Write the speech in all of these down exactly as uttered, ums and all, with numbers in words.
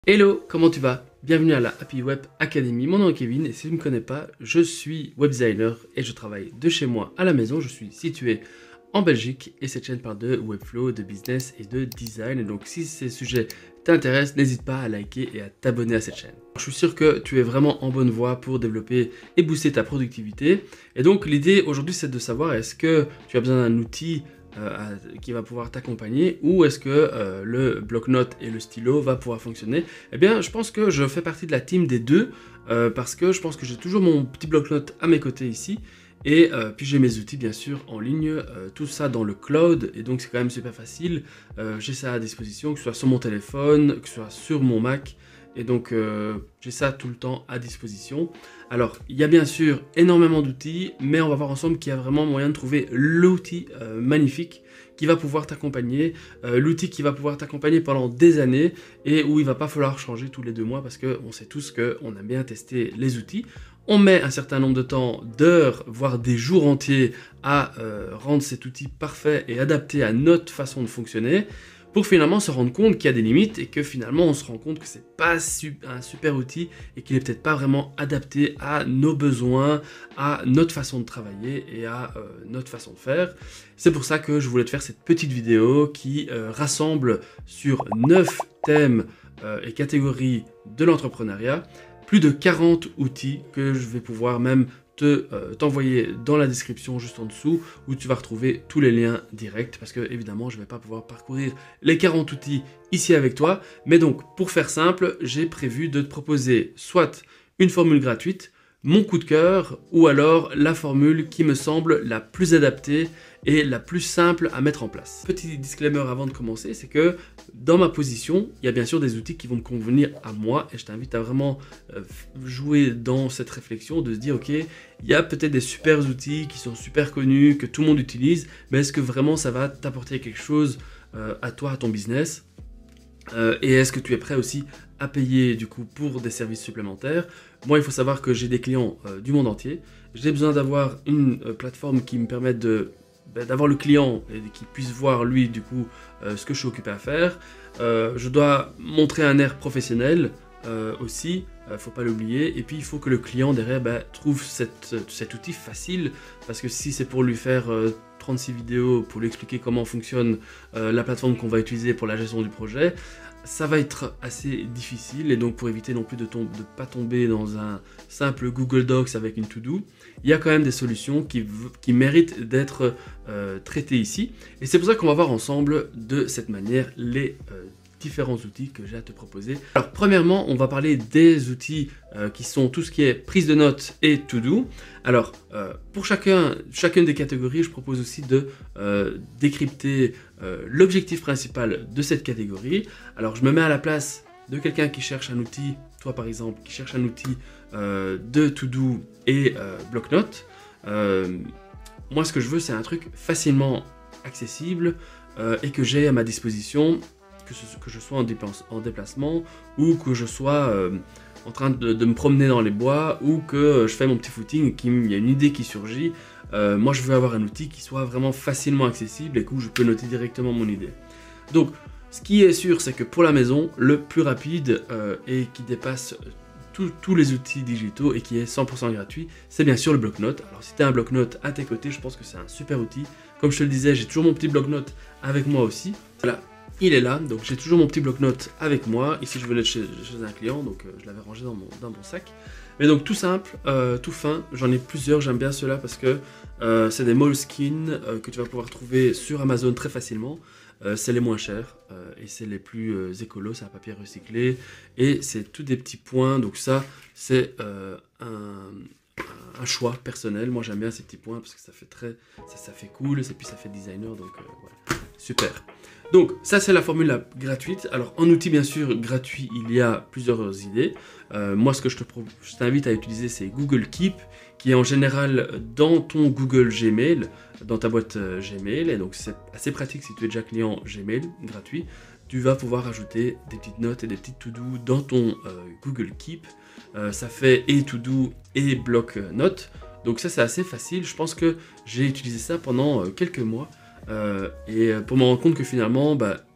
Hello, comment tu vas? Bienvenue à la Happy Web Academy, mon nom est Kevin et si tu ne me connais pas, je suis web designer et je travaille de chez moi à la maison. Je suis situé en Belgique et cette chaîne parle de Webflow, de business et de design. Et donc si ces sujets t'intéressent, n'hésite pas à liker et à t'abonner à cette chaîne. Je suis sûr que tu es vraiment en bonne voie pour développer et booster ta productivité. Et donc l'idée aujourd'hui c'est de savoir est-ce que tu as besoin d'un outil Euh, qui va pouvoir t'accompagner ou est-ce que euh, le bloc-notes et le stylo va pouvoir fonctionner. Eh bien, je pense que je fais partie de la team des deux euh, parce que je pense que j'ai toujours mon petit bloc-notes à mes côtés ici et euh, puis j'ai mes outils bien sûr en ligne, euh, tout ça dans le cloud et donc c'est quand même super facile. Euh, j'ai ça à disposition, que ce soit sur mon téléphone, que ce soit sur mon Mac. Et donc, euh, j'ai ça tout le temps à disposition. Alors, il y a bien sûr énormément d'outils, mais on va voir ensemble qu'il y a vraiment moyen de trouver l'outil euh, magnifique qui va pouvoir t'accompagner, euh, l'outil qui va pouvoir t'accompagner pendant des années et où il va pas falloir changer tous les deux mois parce qu'on sait tous qu'on aime bien tester les outils. On met un certain nombre de temps, d'heures, voire des jours entiers à euh, rendre cet outil parfait et adapté à notre façon de fonctionner, pour finalement se rendre compte qu'il y a des limites et que finalement on se rend compte que c'est pas un super outil et qu'il est peut-être pas vraiment adapté à nos besoins, à notre façon de travailler et à euh, notre façon de faire. C'est pour ça que je voulais te faire cette petite vidéo qui euh, rassemble sur neuf thèmes euh, et catégories de l'entrepreneuriat plus de quarante outils que je vais pouvoir même Euh, t'envoyer dans la description juste en dessous où tu vas retrouver tous les liens directs parce que évidemment je ne vais pas pouvoir parcourir les quarante outils ici avec toi, mais donc pour faire simple j'ai prévu de te proposer soit une formule gratuite, mon coup de cœur ou alors la formule qui me semble la plus adaptée et la plus simple à mettre en place. Petit disclaimer avant de commencer, c'est que dans ma position, il y a bien sûr des outils qui vont me convenir à moi et je t'invite à vraiment euh, jouer dans cette réflexion de se dire ok, il y a peut-être des super outils qui sont super connus, que tout le monde utilise, mais est-ce que vraiment ça va t'apporter quelque chose euh, à toi, à ton business? Euh, et est-ce que tu es prêt aussi à payer du coup pour des services supplémentaires? Moi, il faut savoir que j'ai des clients euh, du monde entier. J'ai besoin d'avoir une euh, plateforme qui me permette de ben, d'avoir le client et qui puisse voir lui du coup euh, ce que je suis occupé à faire. Euh, je dois montrer un air professionnel euh, aussi, euh, faut pas l'oublier. Et puis il faut que le client derrière ben, trouve cette, cet outil facile parce que si c'est pour lui faire euh, trente-six vidéos pour lui expliquer comment fonctionne euh, la plateforme qu'on va utiliser pour la gestion du projet, ça va être assez difficile et donc pour éviter non plus de ne pas tomber dans un simple Google Docs avec une to-do, il y a quand même des solutions qui, qui méritent d'être euh, traitées ici et c'est pour ça qu'on va voir ensemble de cette manière les euh, différents outils que j'ai à te proposer. Alors premièrement, on va parler des outils euh, qui sont tout ce qui est prise de notes et to-do. Alors euh, pour chacun, chacune des catégories, je propose aussi de euh, décrypter euh, l'objectif principal de cette catégorie. Alors je me mets à la place de quelqu'un qui cherche un outil, toi par exemple, qui cherche un outil euh, de to-do et euh, bloc-notes. Euh, moi ce que je veux c'est un truc facilement accessible euh, et que j'ai à ma disposition, que, ce, que je sois en, en déplacement ou que je sois euh, en train de, de me promener dans les bois ou que je fais mon petit footing et qu'il y a une idée qui surgit. Euh, moi je veux avoir un outil qui soit vraiment facilement accessible et où je peux noter directement mon idée. Donc ce qui est sûr c'est que pour la maison, le plus rapide euh, et qui dépasse tous les outils digitaux et qui est cent pour cent gratuit, c'est bien sûr le bloc-notes. Alors si tu as un bloc-notes à tes côtés, je pense que c'est un super outil. Comme je te le disais, j'ai toujours mon petit bloc-notes avec moi aussi. Voilà. Il est là, donc j'ai toujours mon petit bloc-notes avec moi. Ici, je venais de chez, chez un client, donc euh, je l'avais rangé dans mon, dans mon sac. Mais donc tout simple, euh, tout fin, j'en ai plusieurs, j'aime bien ceux-là parce que euh, c'est des Moleskine euh, que tu vas pouvoir trouver sur Amazon très facilement. Euh, c'est les moins chers euh, et c'est les plus euh, écolos, c'est un papier recyclé et c'est tous des petits points. Donc ça, c'est euh, un... un choix personnel. Moi j'aime bien ces petits points parce que ça fait très ça, ça fait cool et puis ça fait designer, donc euh, voilà, super. Donc ça c'est la formule la gratuite. Alors en outil bien sûr gratuit il y a plusieurs idées. Euh, moi ce que je te je t'invite à utiliser c'est Google Keep qui est en général dans ton Google Gmail, dans ta boîte euh, Gmail, et donc c'est assez pratique si tu es déjà client Gmail gratuit. Tu vas pouvoir ajouter des petites notes et des petites to-do dans ton euh, Google Keep. Euh, ça fait et to-do et bloc-notes. Donc ça c'est assez facile. Je pense que j'ai utilisé ça pendant euh, quelques mois. Euh, et pour me rendre compte que finalement, bah,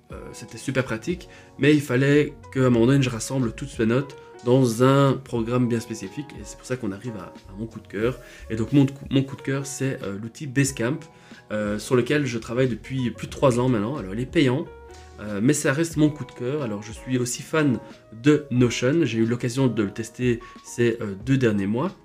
euh, c'était super pratique, mais il fallait qu'à un moment donné, je rassemble toutes ces notes dans un programme bien spécifique, et c'est pour ça qu'on arrive à, à mon coup de cœur. Et donc mon, mon coup de cœur, c'est euh, l'outil Basecamp, euh, sur lequel je travaille depuis plus de trois ans maintenant. Alors il est payant, euh, mais ça reste mon coup de cœur. Alors je suis aussi fan de Notion, j'ai eu l'occasion de le tester ces euh, deux derniers mois.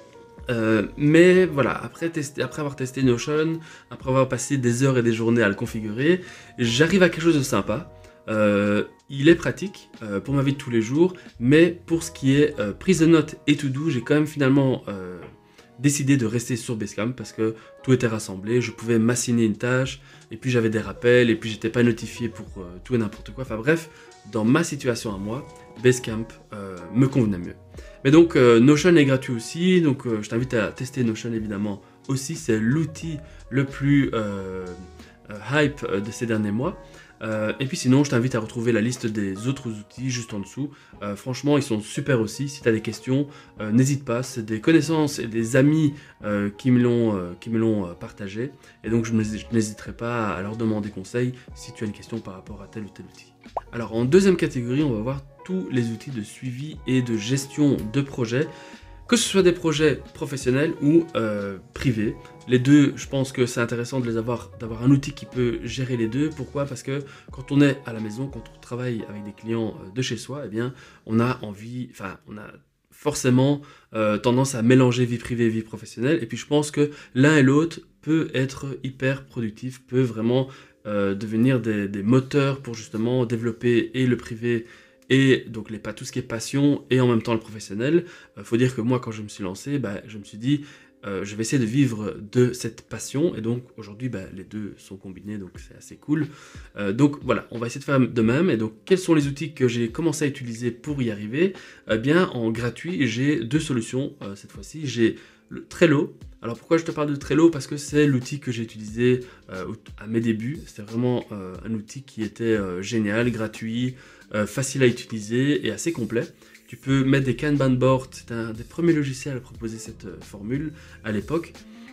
Euh, mais voilà, après, tester, après avoir testé Notion, après avoir passé des heures et des journées à le configurer, j'arrive à quelque chose de sympa. Euh, il est pratique euh, pour ma vie de tous les jours, mais pour ce qui est euh, prise de notes et to do, j'ai quand même finalement euh, décidé de rester sur Basecamp parce que tout était rassemblé, je pouvais m'assigner une tâche, et puis j'avais des rappels, et puis j'étais pas notifié pour euh, tout et n'importe quoi. Enfin bref, dans ma situation à moi, Basecamp euh, me convenait mieux. Mais donc euh, Notion est gratuit aussi, donc euh, je t'invite à tester Notion évidemment aussi, c'est l'outil le plus euh, euh, hype de ces derniers mois. Euh, et puis sinon, je t'invite à retrouver la liste des autres outils juste en dessous. Euh, franchement, ils sont super aussi. Si tu as des questions, euh, n'hésite pas. C'est des connaissances et des amis euh, qui me l'ont euh, qui me l'ont euh, partagé. Et donc, je n'hésiterai pas à leur demander conseil si tu as une question par rapport à tel ou tel outil. Alors, en deuxième catégorie, on va voir tous les outils de suivi et de gestion de projets. Que ce soit des projets professionnels ou euh, privés. Les deux, je pense que c'est intéressant de les avoir, d'avoir un outil qui peut gérer les deux. Pourquoi? Parce que quand on est à la maison, quand on travaille avec des clients de chez soi, eh bien, on a envie, enfin, on a forcément euh, tendance à mélanger vie privée et vie professionnelle. Et puis, je pense que l'un et l'autre peut être hyper productif, peut vraiment euh, devenir des, des moteurs pour justement développer et le privé et donc les, tout ce qui est passion et en même temps le professionnel. Il euh, faut dire que moi, quand je me suis lancé, bah, je me suis dit euh, je vais essayer de vivre de cette passion, et donc aujourd'hui bah, les deux sont combinés, donc c'est assez cool. Euh, donc voilà, on va essayer de faire de même. Et donc quels sont les outils que j'ai commencé à utiliser pour y arriver? Eh bien, en gratuit, j'ai deux solutions euh, cette fois-ci. J'ai le Trello. Alors pourquoi je te parle de Trello? Parce que c'est l'outil que j'ai utilisé euh, à mes débuts. C'était vraiment euh, un outil qui était euh, génial, gratuit, euh, facile à utiliser et assez complet. Tu peux mettre des Kanban boards, c'est un des premiers logiciels à proposer cette euh, formule à l'époque.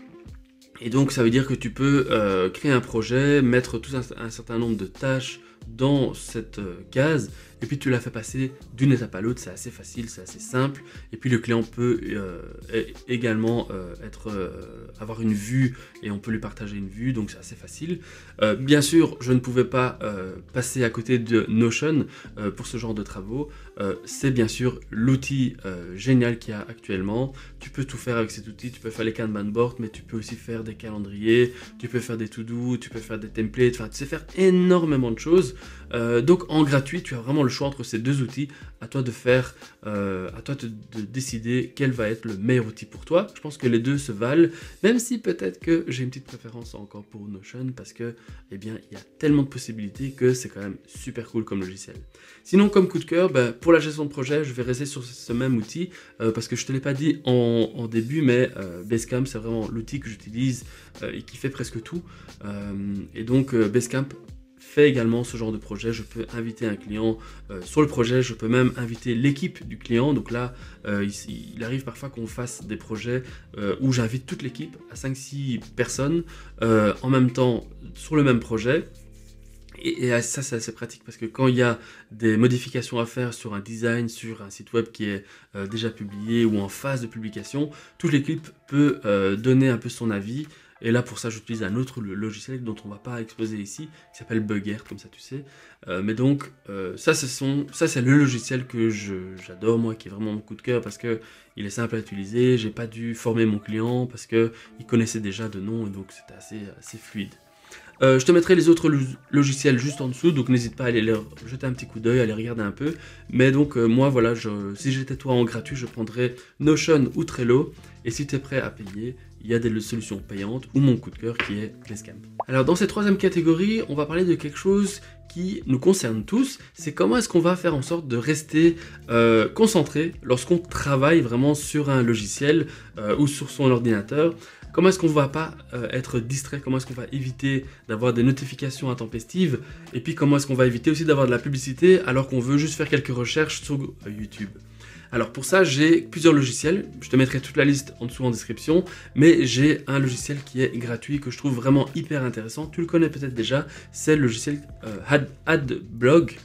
Et donc ça veut dire que tu peux euh, créer un projet, mettre tout un, un certain nombre de tâches dans cette euh, case, et puis tu la fais passer d'une étape à l'autre. C'est assez facile, c'est assez simple, et puis le client peut euh, également euh, être, euh, avoir une vue, et on peut lui partager une vue, donc c'est assez facile. Euh, bien sûr, je ne pouvais pas euh, passer à côté de Notion euh, pour ce genre de travaux. Euh, c'est bien sûr l'outil euh, génial qu'il y a actuellement. Tu peux tout faire avec cet outil, tu peux faire les Kanban boards, mais tu peux aussi faire des calendriers, tu peux faire des to-do, tu peux faire des templates, enfin tu sais faire énormément de choses. Euh, donc en gratuit, tu as vraiment le choix entre ces deux outils. À toi de faire, euh, à toi de, de décider quel va être le meilleur outil pour toi. Je pense que les deux se valent, même si peut-être que j'ai une petite préférence encore pour Notion, parce que eh bien il y a tellement de possibilités que c'est quand même super cool comme logiciel. Sinon, comme coup de cœur, ben, pour la gestion de projet, je vais rester sur ce même outil euh, parce que je ne te l'ai pas dit en, en début, mais euh, Basecamp, c'est vraiment l'outil que j'utilise euh, et qui fait presque tout. Euh, et donc, euh, Basecamp fait également ce genre de projet. Je peux inviter un client euh, sur le projet, je peux même inviter l'équipe du client. Donc là, euh, il, il arrive parfois qu'on fasse des projets euh, où j'invite toute l'équipe à cinq six personnes euh, en même temps sur le même projet. Et, et ça, c'est assez pratique parce que quand il y a des modifications à faire sur un design, sur un site web qui est euh, déjà publié ou en phase de publication, toute l'équipe peut euh, donner un peu son avis. Et là, pour ça, j'utilise un autre logiciel dont on ne va pas exposer ici, qui s'appelle Bugert, comme ça tu sais. Euh, mais donc, euh, ça, ce sont, ça, c'est le logiciel que j'adore, moi, qui est vraiment mon coup de cœur, parce qu'il est simple à utiliser. J'ai pas dû former mon client, parce qu'il connaissait déjà de nom, et donc c'était assez, assez fluide. Euh, je te mettrai les autres logiciels juste en dessous, donc n'hésite pas à aller leur jeter un petit coup d'œil, à les regarder un peu. Mais donc euh, moi voilà, je, si j'étais toi en gratuit, je prendrais Notion ou Trello. Et si tu es prêt à payer, il y a des solutions payantes ou mon coup de cœur qui est Basecamp. Alors dans cette troisième catégorie, on va parler de quelque chose qui nous concerne tous. C'est comment est-ce qu'on va faire en sorte de rester euh, concentré lorsqu'on travaille vraiment sur un logiciel euh, ou sur son ordinateur. Comment est-ce qu'on ne va pas euh, être distrait? Comment est-ce qu'on va éviter d'avoir des notifications intempestives? Et puis comment est-ce qu'on va éviter aussi d'avoir de la publicité alors qu'on veut juste faire quelques recherches sur YouTube? Alors pour ça, j'ai plusieurs logiciels, je te mettrai toute la liste en dessous en description, mais j'ai un logiciel qui est gratuit, que je trouve vraiment hyper intéressant, tu le connais peut-être déjà, c'est le logiciel euh, Ad, Adblock,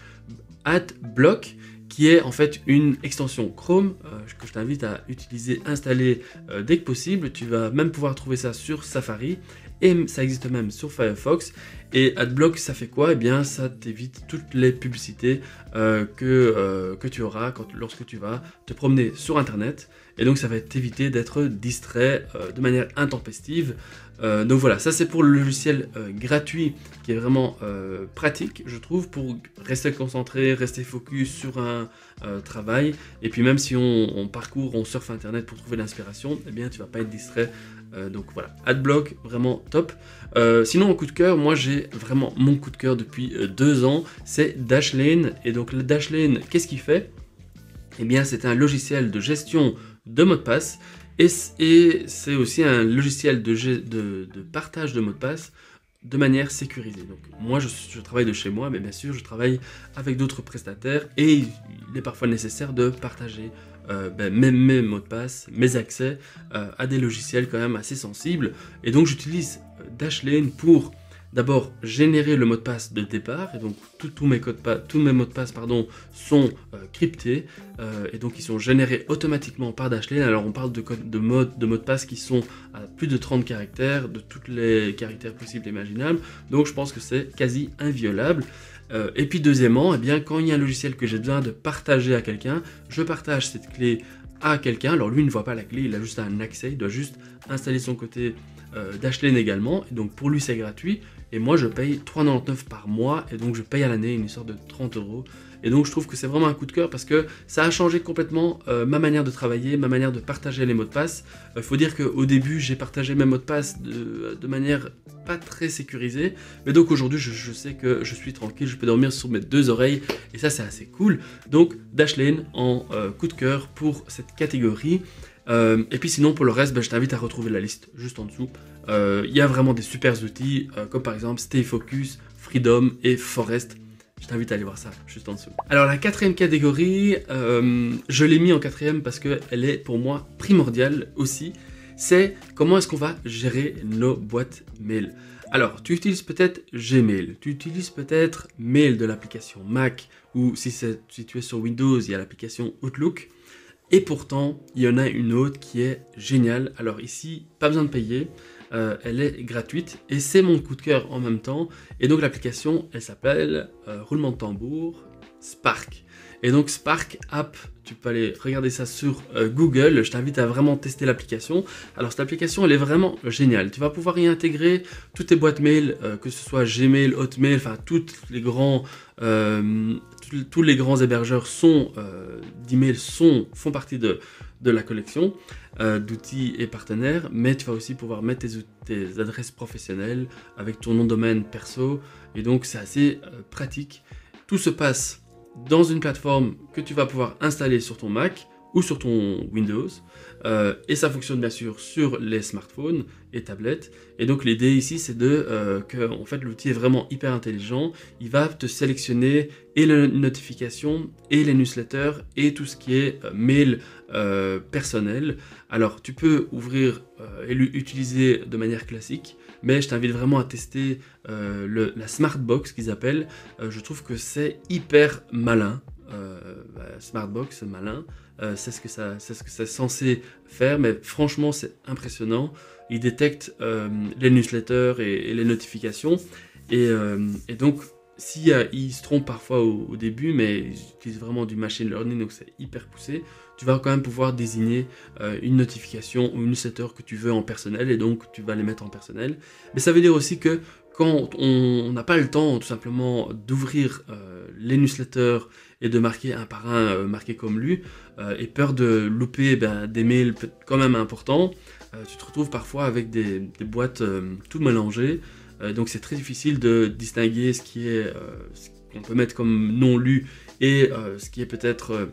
Adblock, qui est en fait une extension Chrome euh, que je t'invite à utiliser, installer euh, dès que possible. Tu vas même pouvoir trouver ça sur Safari et ça existe même sur Firefox. Et Adblock, ça fait quoi? Eh bien, ça t'évite toutes les publicités euh, que, euh, que tu auras quand, lorsque tu vas te promener sur Internet. Et donc, ça va t'éviter d'être distrait euh, de manière intempestive. Euh, donc voilà, ça c'est pour le logiciel euh, gratuit qui est vraiment euh, pratique, je trouve, pour rester concentré, rester focus sur un euh, travail. Et puis même si on, on parcourt, on surfe Internet pour trouver l'inspiration, eh bien, tu vas pas être distrait. Euh, donc voilà, Adblock, vraiment top. Euh, sinon, en coup de cœur, moi j'ai vraiment mon coup de cœur depuis euh, deux ans, c'est Dashlane. Et donc le Dashlane, qu'est-ce qu'il fait? Eh bien, c'est un logiciel de gestion de mots de passe et, et c'est aussi un logiciel de, de, de partage de mots de passe de manière sécurisée. Donc moi, je, je travaille de chez moi, mais bien sûr, je travaille avec d'autres prestataires et il est parfois nécessaire de partager Euh, ben, mes, mes mots de passe, mes accès euh, à des logiciels quand même assez sensibles. Et donc j'utilise euh, Dashlane pour d'abord générer le mot de passe de départ. Et donc tous mes, tous mes mots de passe pardon, sont euh, cryptés. Euh, et donc ils sont générés automatiquement par Dashlane. Alors on parle de, code, de, mode, de mots de passe qui sont à plus de trente caractères, de tous les caractères possibles et imaginables. Donc je pense que c'est quasi inviolable. Euh, et puis deuxièmement, eh bien, quand il y a un logiciel que j'ai besoin de partager à quelqu'un, je partage cette clé à quelqu'un. Alors lui ne voit pas la clé, il a juste un accès, il doit juste installer son côté euh, Dashlane également. Et donc pour lui c'est gratuit. Et moi je paye trois euros quatre-vingt-dix par mois et donc je paye à l'année une sorte de trente euros. Et donc je trouve que c'est vraiment un coup de cœur parce que ça a changé complètement euh, ma manière de travailler, ma manière de partager les mots de passe. Il euh, faut dire qu'au début j'ai partagé mes mots de passe de, de manière pas très sécurisée. Mais donc aujourd'hui je, je sais que je suis tranquille, je peux dormir sur mes deux oreilles et ça c'est assez cool. Donc Dashlane en euh, coup de cœur pour cette catégorie. Euh, et puis sinon pour le reste, ben, je t'invite à retrouver la liste juste en dessous. Il euh, y a vraiment des super outils euh, comme par exemple Stay Focus, Freedom et Forest. Je t'invite à aller voir ça juste en dessous. Alors la quatrième catégorie, euh, je l'ai mis en quatrième parce qu'elle est pour moi primordiale aussi. C'est comment est-ce qu'on va gérer nos boîtes mail. Alors tu utilises peut-être Gmail, tu utilises peut-être Mail de l'application Mac ou si, si tu es sur Windows, il y a l'application Outlook. Et pourtant, il y en a une autre qui est géniale. Alors ici, pas besoin de payer. Euh, elle est gratuite et c'est mon coup de cœur en même temps. Et donc l'application, elle s'appelle, euh, roulement de tambour, Spark. Et donc Spark App, tu peux aller regarder ça sur euh, Google. Je t'invite à vraiment tester l'application. Alors cette application, elle est vraiment géniale. Tu vas pouvoir y intégrer toutes tes boîtes mail, euh, que ce soit Gmail, Hotmail, enfin toutes les grands, euh, tous les grands hébergeurs sont euh, d'email sont font partie de de la collection euh, d'outils et partenaires, mais tu vas aussi pouvoir mettre tes, tes adresses professionnelles avec ton nom de domaine perso, et donc c'est assez euh, pratique. Tout se passe dans une plateforme que tu vas pouvoir installer sur ton Mac ou sur ton Windows, euh, et ça fonctionne bien sûr sur les smartphones et tablettes. Et donc l'idée ici c'est de euh, que en fait l'outil est vraiment hyper intelligent. Il va te sélectionner et les notifications et les newsletters et tout ce qui est euh, mail euh, personnel. Alors tu peux ouvrir euh, et l'utiliser de manière classique, mais je t'invite vraiment à tester euh, le, la Smartbox qu'ils appellent. Euh, je trouve que c'est hyper malin. Euh, bah, Smartbox, c'est malin, euh, c'est ce que ça, c'est ce que c'est censé faire, mais franchement c'est impressionnant. Il détecte euh, les newsletters et, et les notifications, et, euh, et donc si euh, il se trompe parfois au, au début, mais ils utilisent vraiment du machine learning, donc c'est hyper poussé. Tu vas quand même pouvoir désigner euh, une notification ou une newsletter que tu veux en personnel, et donc tu vas les mettre en personnel. Mais ça veut dire aussi que quand on n'a pas le temps tout simplement d'ouvrir euh, les newsletters et de marquer un par un, euh, marqué comme lu, euh, et peur de louper ben, des mails quand même importants, euh, tu te retrouves parfois avec des, des boîtes euh, tout mélangées, euh, donc c'est très difficile de distinguer ce qui est, euh, ce qu'on peut mettre comme non lu et euh, ce qui est peut-être euh,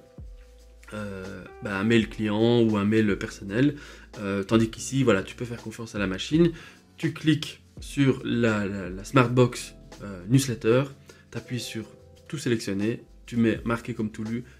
euh, ben, un mail client ou un mail personnel, euh, tandis qu'ici, voilà, tu peux faire confiance à la machine, tu cliques sur la, la, la Smartbox euh, newsletter, tu appuies sur tout sélectionner, tu mets marqué comme tout lu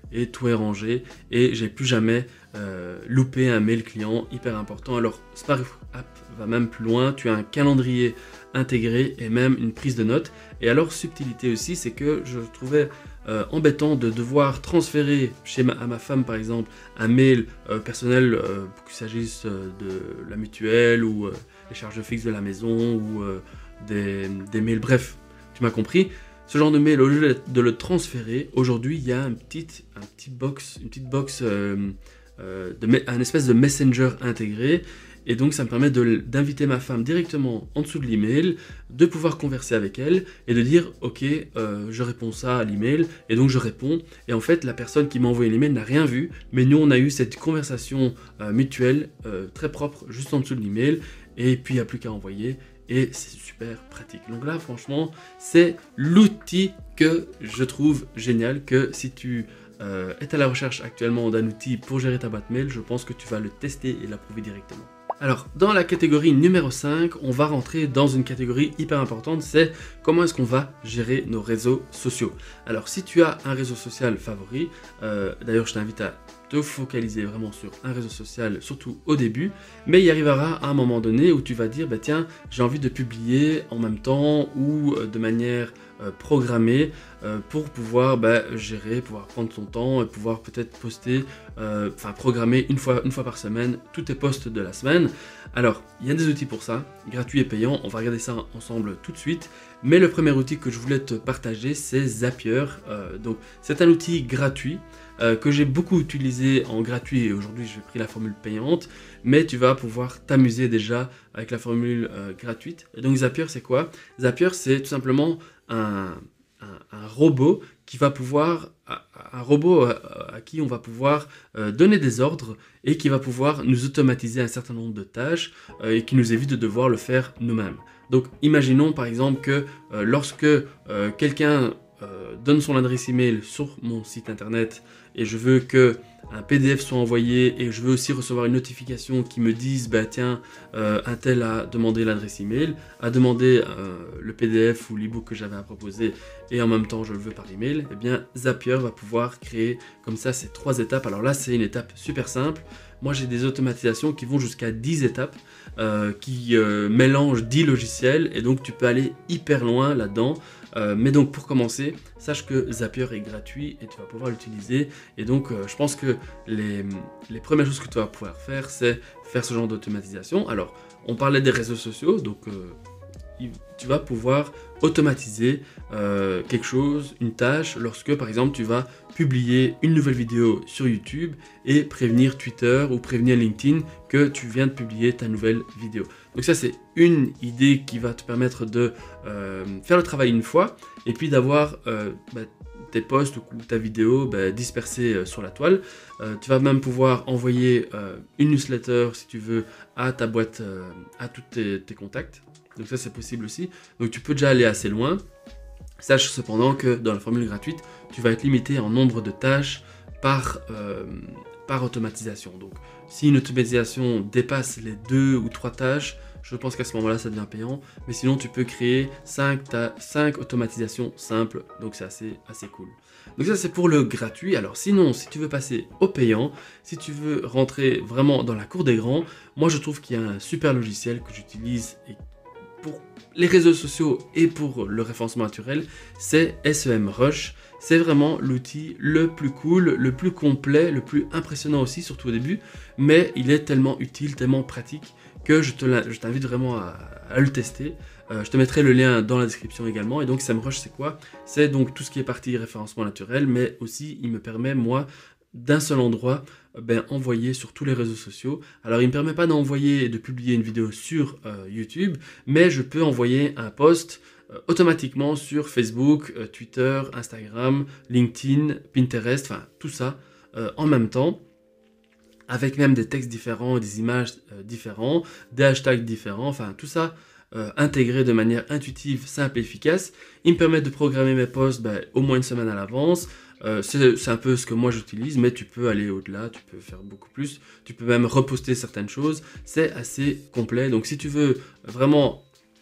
et tout est rangé et j'ai plus jamais euh, loupé un mail client hyper important. Alors Spark App va même plus loin, tu as un calendrier intégré et même une prise de notes. Et alors subtilité aussi, c'est que je trouvais euh, embêtant de devoir transférer chez ma, à ma femme par exemple un mail euh, personnel euh, qu'il s'agisse euh, de la mutuelle ou euh, les charges fixes de la maison ou euh, des, des mails, bref, tu m'as compris. Ce genre de mail, au lieu de le transférer, aujourd'hui il y a un petit, un petit box, une petite box, euh, euh, de, un espèce de messenger intégré. Et donc ça me permet d'inviter ma femme directement en dessous de l'email, de pouvoir converser avec elle et de dire ok, euh, je réponds ça à l'email et donc je réponds. Et en fait la personne qui m'a envoyé l'email n'a rien vu, mais nous on a eu cette conversation euh, mutuelle euh, très propre juste en dessous de l'email et puis il n'y a plus qu'à envoyer et c'est super pratique. Donc là franchement c'est l'outil que je trouve génial, que si tu euh, es à la recherche actuellement d'un outil pour gérer ta boîte mail, je pense que tu vas le tester et l'approuver directement. Alors, dans la catégorie numéro cinq, on va rentrer dans une catégorie hyper importante, c'est comment est-ce qu'on va gérer nos réseaux sociaux. Alors, si tu as un réseau social favori, euh, d'ailleurs, je t'invite à te focaliser vraiment sur un réseau social, surtout au début, mais il arrivera à un moment donné où tu vas dire, bah, tiens, j'ai envie de publier en même temps ou euh, de manière euh, programmée euh, pour pouvoir bah, gérer, pouvoir prendre ton temps et pouvoir peut-être poster, euh, enfin programmer une fois, une fois par semaine tous tes posts de la semaine. Alors, il y a des outils pour ça, gratuits et payants, on va regarder ça ensemble tout de suite. Mais le premier outil que je voulais te partager, c'est Zapier. Euh, donc, c'est un outil gratuit euh, que j'ai beaucoup utilisé en gratuit et aujourd'hui j'ai pris la formule payante. Mais tu vas pouvoir t'amuser déjà avec la formule euh, gratuite. Et donc, Zapier, c'est quoi? Zapier, c'est tout simplement un, un, un robot qui va pouvoir, un robot à, à qui on va pouvoir euh, donner des ordres et qui va pouvoir nous automatiser un certain nombre de tâches euh, et qui nous évite de devoir le faire nous-mêmes. Donc imaginons par exemple que euh, lorsque euh, quelqu'un euh, donne son adresse email sur mon site internet et je veux que un P D F soit envoyé et je veux aussi recevoir une notification qui me dise bah tiens euh, un tel a demandé l'adresse email, a demandé euh, le P D F ou l'ebook que j'avais à proposer et en même temps je le veux par email, et eh bien Zapier va pouvoir créer comme ça ces trois étapes. Alors là c'est une étape super simple. Moi j'ai des automatisations qui vont jusqu'à dix étapes euh, qui euh, mélangent dix logiciels et donc tu peux aller hyper loin là-dedans. Euh, mais donc pour commencer, sache que Zapier est gratuit et tu vas pouvoir l'utiliser. Et donc euh, je pense que les, les premières choses que tu vas pouvoir faire, c'est faire ce genre d'automatisation. Alors on parlait des réseaux sociaux, donc euh, tu vas pouvoir automatiser euh, quelque chose, une tâche, lorsque par exemple tu vas publier une nouvelle vidéo sur YouTube et prévenir Twitter ou prévenir LinkedIn que tu viens de publier ta nouvelle vidéo. Donc ça c'est une idée qui va te permettre de euh, faire le travail une fois et puis d'avoir euh, bah, tes posts ou ta vidéo bah, dispersés euh, sur la toile. Euh, tu vas même pouvoir envoyer euh, une newsletter si tu veux à ta boîte, euh, à tous tes, tes contacts. Donc ça c'est possible aussi. Donc tu peux déjà aller assez loin. Sache cependant que dans la formule gratuite, tu vas être limité en nombre de tâches par, euh, par automatisation. Donc si une automatisation dépasse les deux ou trois tâches, je pense qu'à ce moment-là ça devient payant. Mais sinon tu peux créer cinq automatisations simples. Donc c'est assez, assez cool. Donc ça c'est pour le gratuit. Alors sinon, si tu veux passer au payant, si tu veux rentrer vraiment dans la cour des grands, moi je trouve qu'il y a un super logiciel que j'utilise et pour les réseaux sociaux et pour le référencement naturel, c'est SEMrush. C'est vraiment l'outil le plus cool, le plus complet, le plus impressionnant aussi, surtout au début, mais il est tellement utile, tellement pratique que je t'invite vraiment à, à le tester. Euh, je te mettrai le lien dans la description également. Et donc SEMrush c'est quoi? C'est donc tout ce qui est partie référencement naturel, mais aussi il me permet moi d'un seul endroit ben, envoyer sur tous les réseaux sociaux. Alors il ne me permet pas d'envoyer et de publier une vidéo sur euh, YouTube, mais je peux envoyer un post euh, automatiquement sur Facebook, euh, Twitter, Instagram, LinkedIn, Pinterest, enfin tout ça euh, en même temps, avec même des textes différents, des images euh, différents, des hashtags différents, enfin tout ça euh, intégré de manière intuitive, simple et efficace. Il me permet de programmer mes posts ben, au moins une semaine à l'avance. Euh, c'est un peu ce que moi j'utilise, mais tu peux aller au-delà, tu peux faire beaucoup plus, tu peux même reposter certaines choses, c'est assez complet. Donc si tu veux vraiment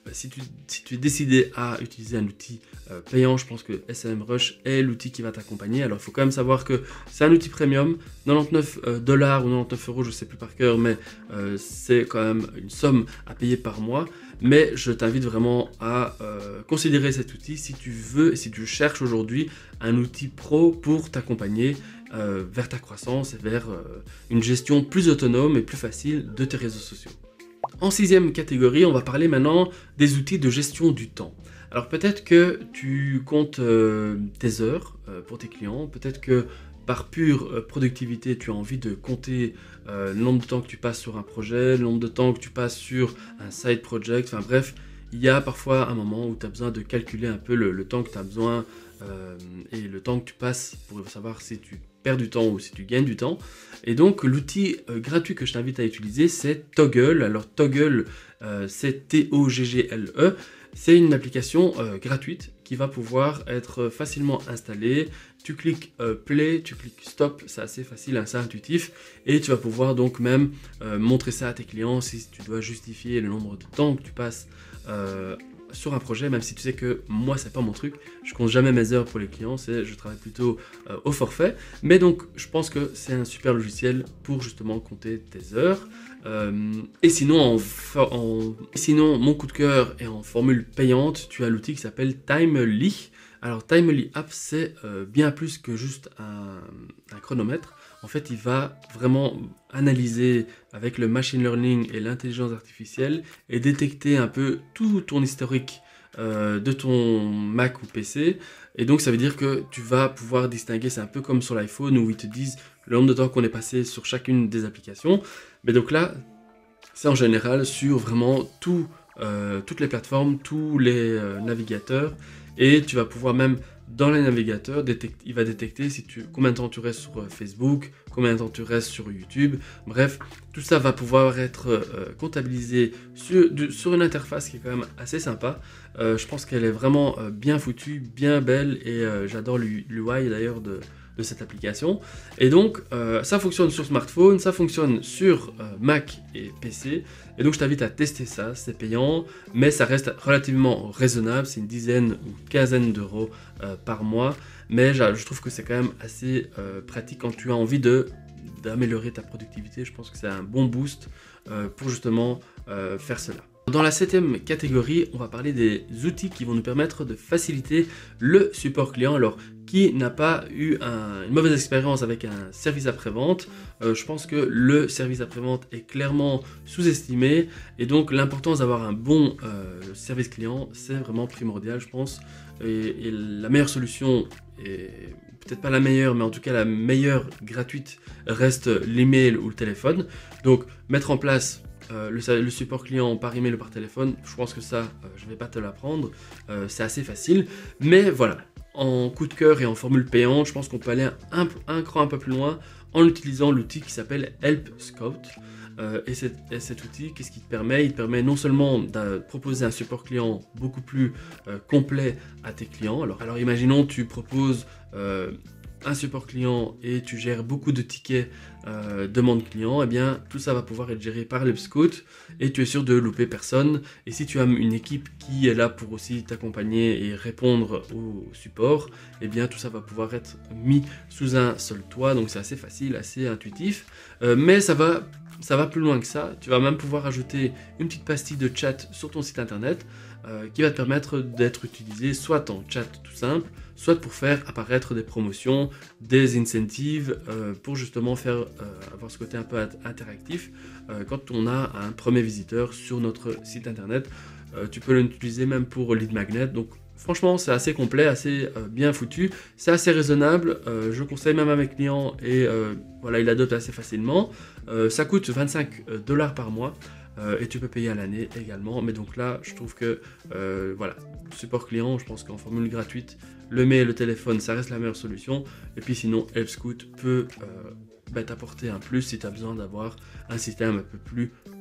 bah, si, tu, si tu es décidé à utiliser un outil euh, payant, je pense que SEMrush est l'outil qui va t'accompagner. Alors il faut quand même savoir que c'est un outil premium, quatre-vingt-dix-neuf dollars ou quatre-vingt-dix-neuf euros, je ne sais plus par cœur, mais euh, c'est quand même une somme à payer par mois. Mais je t'invite vraiment à euh, considérer cet outil si tu veux et si tu cherches aujourd'hui un outil pro pour t'accompagner euh, vers ta croissance et vers euh, une gestion plus autonome et plus facile de tes réseaux sociaux. En sixième catégorie, on va parler maintenant des outils de gestion du temps. Alors peut-être que tu comptes euh, tes heures euh, pour tes clients, peut-être que par pure productivité, tu as envie de compter euh, le nombre de temps que tu passes sur un projet, le nombre de temps que tu passes sur un side project, enfin bref, il y a parfois un moment où tu as besoin de calculer un peu le, le temps que tu as besoin euh, et le temps que tu passes pour savoir si tu perds du temps ou si tu gagnes du temps. Et donc l'outil euh, gratuit que je t'invite à utiliser, c'est Toggl. Alors Toggl, euh, c'est T O G G L E. C'est une application euh, gratuite qui va pouvoir être facilement installée. Tu cliques euh, play, tu cliques stop, c'est assez facile, assez intuitif. Et tu vas pouvoir donc même euh, montrer ça à tes clients si tu dois justifier le nombre de temps que tu passes euh, sur un projet, même si tu sais que moi c'est pas mon truc, je compte jamais mes heures pour les clients, c'est je travaille plutôt euh, au forfait, mais donc je pense que c'est un super logiciel pour justement compter tes heures. Euh, et sinon, en, en, sinon, mon coup de cœur est en formule payante, tu as l'outil qui s'appelle Timely. Alors Timely App, c'est euh, bien plus que juste un, un chronomètre. En fait, il va vraiment analyser avec le machine learning et l'intelligence artificielle et détecter un peu tout ton historique euh, de ton Mac ou P C. Et donc, ça veut dire que tu vas pouvoir distinguer, c'est un peu comme sur l'iPhone où ils te disent le nombre de temps qu'on est passé sur chacune des applications. Mais donc là, c'est en général sur vraiment tout, euh, toutes les plateformes, tous les euh, navigateurs. Et tu vas pouvoir même dans les navigateurs, détecter, il va détecter si tu, combien de temps tu restes sur Facebook, combien de temps tu restes sur YouTube. Bref, tout ça va pouvoir être euh, comptabilisé sur, du, sur une interface qui est quand même assez sympa. Euh, je pense qu'elle est vraiment euh, bien foutue, bien belle et euh, j'adore l'U I d'ailleurs de, de cette application. Et donc, euh, ça fonctionne sur smartphone, ça fonctionne sur euh, Mac et P C. Et donc, je t'invite à tester ça, c'est payant, mais ça reste relativement raisonnable. C'est une dizaine ou quinzaine d'euros euh, par mois. Mais je trouve que c'est quand même assez euh, pratique quand tu as envie de d'améliorer ta productivité. Je pense que c'est un bon boost euh, pour justement euh, faire cela. Dans la septième catégorie, on va parler des outils qui vont nous permettre de faciliter le support client. Alors, qui n'a pas eu un, une mauvaise expérience avec un service après-vente? euh, Je pense que le service après-vente est clairement sous-estimé et donc l'importance d'avoir un bon euh, service client, c'est vraiment primordial, je pense. Et, et la meilleure solution, et peut-être pas la meilleure, mais en tout cas la meilleure gratuite, reste l'email ou le téléphone. Donc, mettre en place Euh, le, le support client par email ou par téléphone, je pense que ça, euh, je ne vais pas te l'apprendre, euh, c'est assez facile. Mais voilà, en coup de cœur et en formule payante, je pense qu'on peut aller un, un cran un peu plus loin en utilisant l'outil qui s'appelle Help Scout. Euh, et, cet, et cet outil, qu'est-ce qu'il te permet? Il te permet non seulement de proposer un support client beaucoup plus euh, complet à tes clients. Alors, alors imaginons tu proposes euh, un support client et tu gères beaucoup de tickets euh, demande client, et eh bien tout ça va pouvoir être géré par LabScout et tu es sûr de louper personne. Et si tu as une équipe qui est là pour aussi t'accompagner et répondre au support, et eh bien tout ça va pouvoir être mis sous un seul toit. Donc c'est assez facile, assez intuitif, euh, mais ça va ça va plus loin que ça. Tu vas même pouvoir ajouter une petite pastille de chat sur ton site internet euh, qui va te permettre d'être utilisé soit en chat tout simple, soit pour faire apparaître des promotions, des incentives, euh, pour justement faire euh, avoir ce côté un peu interactif euh, quand on a un premier visiteur sur notre site internet. Euh, tu peux l'utiliser même pour lead magnet. Donc franchement, c'est assez complet, assez euh, bien foutu, c'est assez raisonnable. Euh, je conseille même à mes clients et euh, voilà, ils l'adoptent assez facilement. Euh, ça coûte vingt-cinq dollars par mois. Euh, et tu peux payer à l'année également, mais donc là je trouve que euh, voilà, support client, je pense qu'en formule gratuite, le mail, le téléphone, ça reste la meilleure solution. Et puis sinon, HelpScout peut euh, bah, t'apporter un plus si tu as besoin d'avoir un système un peu plus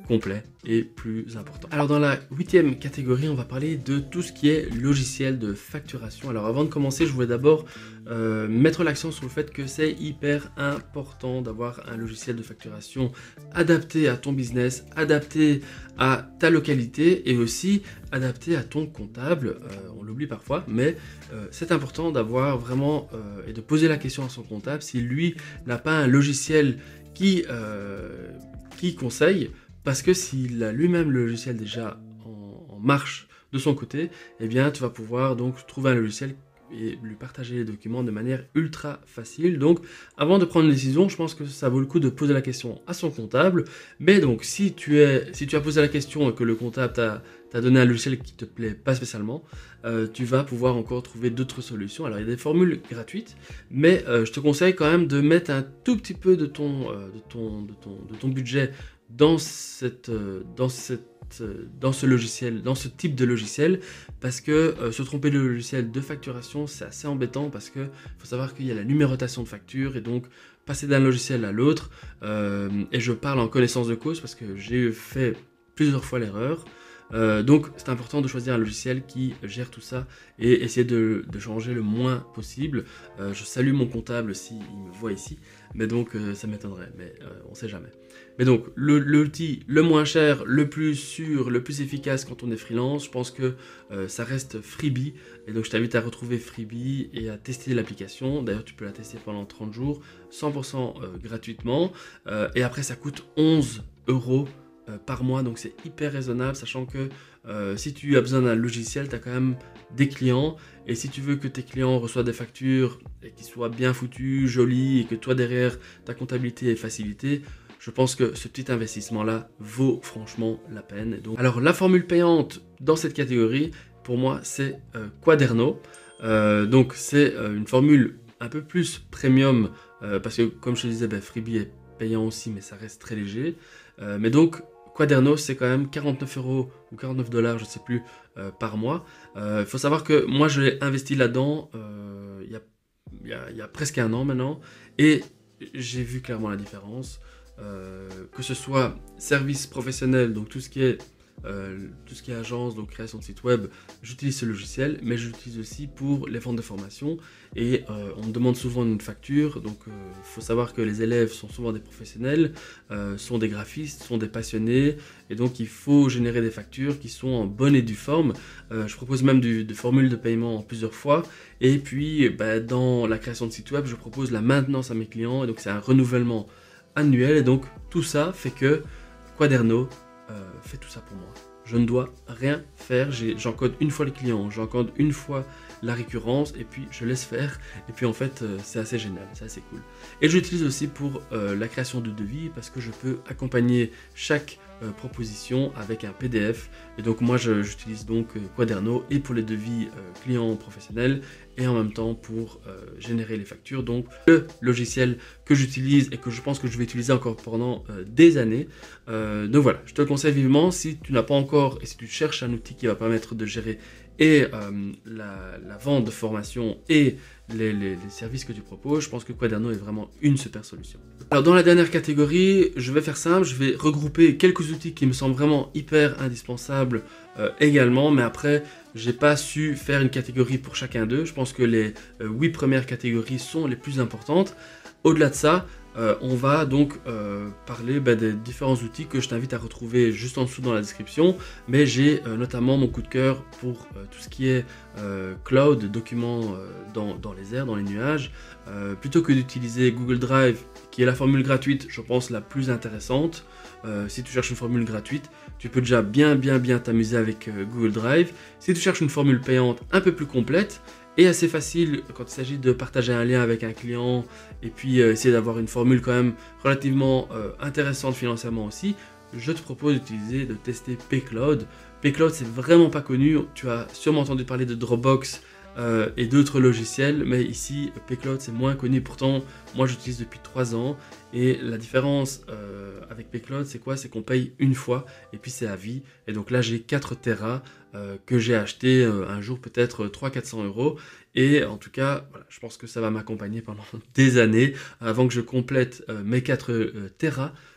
complet et plus important. Alors dans la huitième catégorie, on va parler de tout ce qui est logiciel de facturation. Alors avant de commencer, je voulais d'abord euh, mettre l'accent sur le fait que c'est hyper important d'avoir un logiciel de facturation adapté à ton business, adapté à ta localité et aussi adapté à ton comptable. Euh, on l'oublie parfois, mais euh, c'est important d'avoir vraiment euh, et de poser la question à son comptable si lui n'a pas un logiciel qui, euh, qui conseille. Parce que s'il a lui-même le logiciel déjà en, en marche de son côté, eh bien tu vas pouvoir donc trouver un logiciel et lui partager les documents de manière ultra facile. Donc avant de prendre une décision, je pense que ça vaut le coup de poser la question à son comptable. Mais donc si tu, es, si tu as posé la question et que le comptable t'a t'a donné un logiciel qui te plaît pas spécialement, euh, tu vas pouvoir encore trouver d'autres solutions. Alors il y a des formules gratuites, mais euh, je te conseille quand même de mettre un tout petit peu de ton, euh, de ton, de ton, de ton budget dans, cette, dans, cette, dans ce logiciel, dans ce type de logiciel, parce que euh, se tromper de logiciel de facturation, c'est assez embêtant parce que faut savoir qu'il y a la numérotation de factures et donc passer d'un logiciel à l'autre, euh, et je parle en connaissance de cause parce que j'ai fait plusieurs fois l'erreur. Euh, donc c'est important de choisir un logiciel qui gère tout ça et essayer de, de changer le moins possible. Euh, je salue mon comptable s'il me voit ici, mais donc euh, ça m'étonnerait, mais euh, on sait jamais. Mais donc l'outil le, le moins cher, le plus sûr, le plus efficace quand on est freelance, je pense que euh, ça reste Freebie. Et donc je t'invite à retrouver Freebie et à tester l'application. D'ailleurs tu peux la tester pendant trente jours, cent pour cent euh, gratuitement. Euh, et après ça coûte onze euros par mois, donc c'est hyper raisonnable, sachant que euh, si tu as besoin d'un logiciel, tu as quand même des clients, et si tu veux que tes clients reçoivent des factures et qu'ils soient bien foutus, jolis, et que toi derrière ta comptabilité est facilitée, je pense que ce petit investissement là vaut franchement la peine. Donc, alors la formule payante dans cette catégorie, pour moi c'est euh, Quaderno. Euh, donc c'est euh, une formule un peu plus premium, euh, parce que comme je te disais, ben, Freebie est payant aussi, mais ça reste très léger. Euh, mais donc Quaderno, c'est quand même quarante-neuf euros ou quarante-neuf dollars, je ne sais plus, euh, par mois. Il euh, faut savoir que moi, je l'ai investi là-dedans euh, il y, y, y a presque un an maintenant. Et j'ai vu clairement la différence. Euh, que ce soit service professionnel, donc tout ce qui est, euh, tout ce qui est agence, donc création de site web, j'utilise ce logiciel, mais j'utilise aussi pour les ventes de formation. Et euh, on me demande souvent une facture, donc il euh, faut savoir que les élèves sont souvent des professionnels, euh, sont des graphistes, sont des passionnés, et donc il faut générer des factures qui sont en bonne et due forme. Euh, je propose même du, des formules de paiement en plusieurs fois, et puis bah, dans la création de site web, je propose la maintenance à mes clients, et donc c'est un renouvellement annuel, et donc tout ça fait que Quaderno euh, fait tout ça pour moi. Je ne dois rien faire, j'encode une fois les clients, j'encode une fois la récurrence et puis je laisse faire. Et puis en fait, euh, c'est assez génial, c'est assez cool. Et j'utilise aussi pour euh, la création de devis parce que je peux accompagner chaque euh, proposition avec un P D F. Et donc moi, j'utilise donc euh, Quaderno et pour les devis euh, clients professionnels et en même temps pour euh, générer les factures. Donc le logiciel que j'utilise et que je pense que je vais utiliser encore pendant euh, des années. Euh, donc voilà, je te le conseille vivement si tu n'as pas encore et si tu cherches un outil qui va permettre de gérer et euh, la, la vente de formation et les, les, les services que tu proposes, je pense que Quaderno est vraiment une super solution. Alors dans la dernière catégorie, je vais faire simple, je vais regrouper quelques outils qui me semblent vraiment hyper indispensables euh, également, mais après, j'ai pas su faire une catégorie pour chacun d'eux. Je pense que les huit euh, premières catégories sont les plus importantes. Au-delà de ça, Euh, on va donc euh, parler bah, des différents outils que je t'invite à retrouver juste en dessous dans la description, mais j'ai euh, notamment mon coup de cœur pour euh, tout ce qui est euh, cloud, documents euh, dans, dans les airs, dans les nuages, euh, plutôt que d'utiliser Google Drive, qui est la formule gratuite, je pense la plus intéressante. Euh, si tu cherches une formule gratuite, tu peux déjà bien bien bien t'amuser avec euh, Google Drive. Si tu cherches une formule payante un peu plus complète, et assez facile quand il s'agit de partager un lien avec un client et puis euh, essayer d'avoir une formule quand même relativement euh, intéressante financièrement aussi, je te propose d'utiliser, de tester Paycloud. Paycloud, c'est vraiment pas connu, tu as sûrement entendu parler de Dropbox euh, et d'autres logiciels, mais ici Paycloud c'est moins connu. Pourtant moi j'utilise depuis trois ans et la différence euh, avec Paycloud c'est quoi? C'est qu'on paye une fois et puis c'est à vie. Et donc là j'ai quatre téra euh, que j'ai acheté euh, un jour peut-être trois cents à quatre cents euros, et en tout cas voilà, je pense que ça va m'accompagner pendant des années avant que je complète euh, mes quatre téra.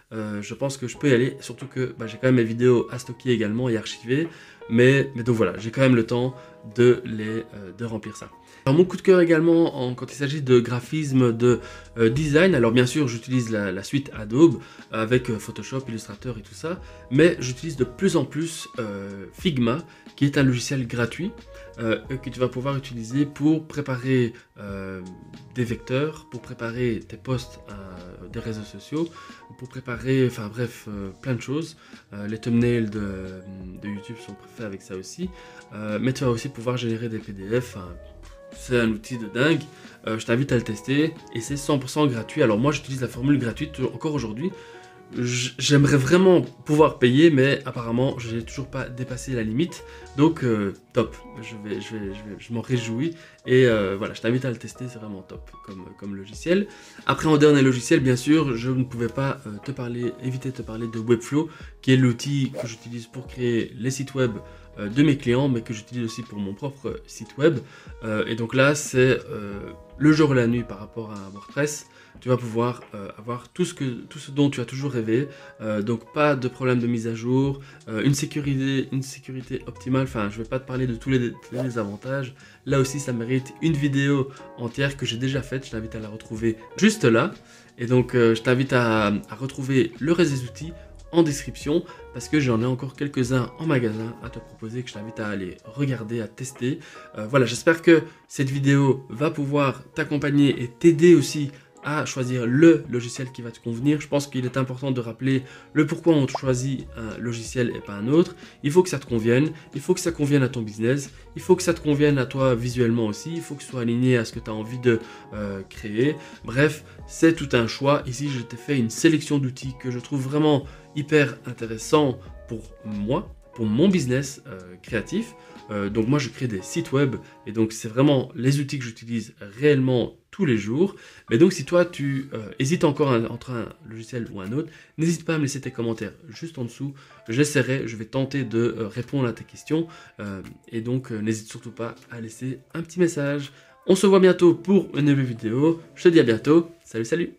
euh, je pense que je peux y aller, surtout que bah, j'ai quand même mes vidéos à stocker également et archiver, mais, mais donc voilà, j'ai quand même le temps de, les, euh, de remplir ça. Alors mon coup de cœur également en, quand il s'agit de graphisme, de euh, design, alors bien sûr j'utilise la, la suite Adobe avec euh, Photoshop, Illustrator et tout ça, mais j'utilise de plus en plus euh, Figma, qui est un logiciel gratuit euh, que tu vas pouvoir utiliser pour préparer euh, des vecteurs, pour préparer tes posts à des réseaux sociaux, pour préparer, enfin bref, euh, plein de choses. Euh, les thumbnails de, de YouTube sont faits avec ça aussi, euh, mais tu vas aussi pouvoir générer des P D F. Hein. C'est un outil de dingue, euh, je t'invite à le tester et c'est cent pour cent gratuit. Alors moi j'utilise la formule gratuite encore aujourd'hui. J'aimerais vraiment pouvoir payer, mais apparemment je n'ai toujours pas dépassé la limite, donc euh, top, je, vais, je, vais, je, vais, je m'en réjouis et euh, voilà, je t'invite à le tester, c'est vraiment top comme, comme logiciel. Après en dernier logiciel, bien sûr, je ne pouvais pas euh, te parler, éviter de te parler de Webflow, qui est l'outil que j'utilise pour créer les sites web euh, de mes clients, mais que j'utilise aussi pour mon propre site web. Euh, et donc là, c'est euh, le jour et la nuit par rapport à WordPress. Tu vas pouvoir euh, avoir tout ce, que, tout ce dont tu as toujours rêvé, euh, donc pas de problème de mise à jour, euh, une, sécurité, une sécurité optimale, enfin je ne vais pas te parler de tous les, les avantages, là aussi ça mérite une vidéo entière que j'ai déjà faite, je t'invite à la retrouver juste là, et donc euh, je t'invite à, à retrouver le reste des outils en description, parce que j'en ai encore quelques-uns en magasin à te proposer, que je t'invite à aller regarder, à tester. Euh, voilà, j'espère que cette vidéo va pouvoir t'accompagner et t'aider aussi à choisir le logiciel qui va te convenir. Je pense qu'il est important de rappeler le pourquoi on choisit un logiciel et pas un autre. Il faut que ça te convienne, il faut que ça convienne à ton business, il faut que ça te convienne à toi visuellement aussi, il faut que ce soit aligné à ce que tu as envie de euh, créer. Bref, c'est tout un choix. Ici, je t'ai fait une sélection d'outils que je trouve vraiment hyper intéressant pour moi, pour mon business euh, créatif. Euh, donc moi je crée des sites web et donc c'est vraiment les outils que j'utilise réellement tous les jours. Mais donc si toi tu euh, hésites encore un, entre un logiciel ou un autre, n'hésite pas à me laisser tes commentaires juste en dessous. J'essaierai, je vais tenter de euh, répondre à tes questions euh, et donc euh, n'hésite surtout pas à laisser un petit message. On se voit bientôt pour une nouvelle vidéo. Je te dis à bientôt. Salut, salut!